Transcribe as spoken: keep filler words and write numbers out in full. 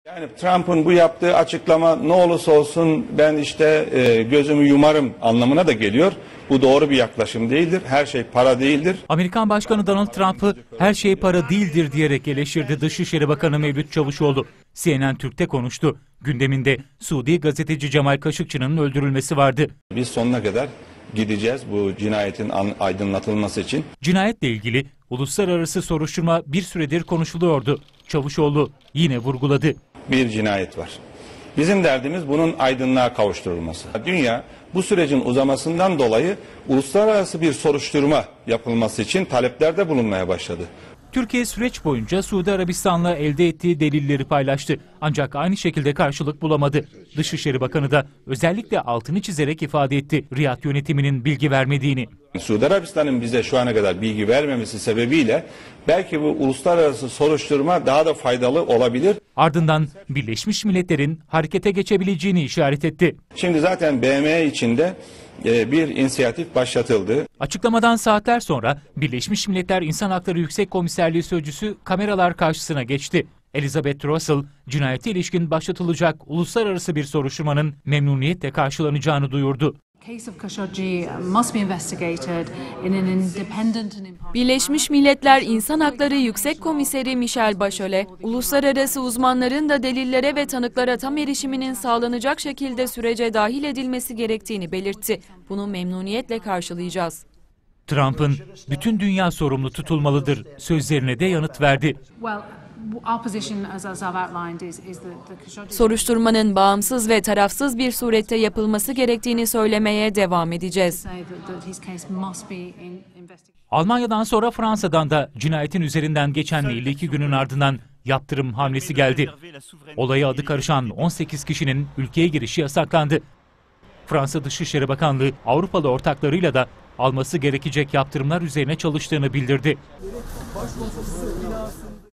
Yani Trump'ın bu yaptığı açıklama ne olursa olsun ben işte e, gözümü yumarım anlamına da geliyor. Bu doğru bir yaklaşım değildir. Her şey para değildir. Amerikan Başkanı Donald Trump'ı her şey para değildir diyerek eleştirdi Dışişleri Bakanı Mevlüt Çavuşoğlu. C N N Türk'te konuştu. Gündeminde Suudi gazeteci Cemal Kaşıkçı'nın öldürülmesi vardı. Biz sonuna kadar gideceğiz bu cinayetin aydınlatılması için. Cinayetle ilgili uluslararası soruşturma bir süredir konuşuluyordu. Çavuşoğlu yine vurguladı. Bir cinayet var. Bizim derdimiz bunun aydınlığa kavuşturulması. Dünya bu sürecin uzamasından dolayı uluslararası bir soruşturma yapılması için taleplerde bulunmaya başladı. Türkiye süreç boyunca Suudi Arabistan'la elde ettiği delilleri paylaştı. Ancak aynı şekilde karşılık bulamadı. Dışişleri Bakanı da özellikle altını çizerek ifade etti Riyad yönetiminin bilgi vermediğini. Suudi Arabistan'ın bize şu ana kadar bilgi vermemesi sebebiyle belki bu uluslararası soruşturma daha da faydalı olabilir. Ardından Birleşmiş Milletler'in harekete geçebileceğini işaret etti. Şimdi zaten B M içinde bir inisiyatif başlatıldı. Açıklamadan saatler sonra Birleşmiş Milletler İnsan Hakları Yüksek Komiserliği Sözcüsü kameralar karşısına geçti. Elizabeth Russell, cinayete ilişkin başlatılacak uluslararası bir soruşturmanın memnuniyetle karşılanacağını duyurdu. Birleşmiş Milletler İnsan Hakları Yüksek Komiseri Michelle Bachelet, uluslararası uzmanların da delillere ve tanıklara tam erişiminin sağlanacak şekilde sürece dahil edilmesi gerektiğini belirtti. Bunu memnuniyetle karşılayacağız. Trump'ın bütün dünya sorumlu tutulmalıdır sözlerine de yanıt verdi. Soruşturmanın bağımsız ve tarafsız bir surette yapılması gerektiğini söylemeye devam edeceğiz. Almanya'dan sonra Fransa'dan da cinayetin üzerinden geçen elli iki günün ardından yaptırım hamlesi geldi. Olaya adı karışan on sekiz kişinin ülkeye girişi yasaklandı. Fransa Dışişleri Bakanlığı Avrupalı ortaklarıyla da alması gerekecek yaptırımlar üzerine çalıştığını bildirdi.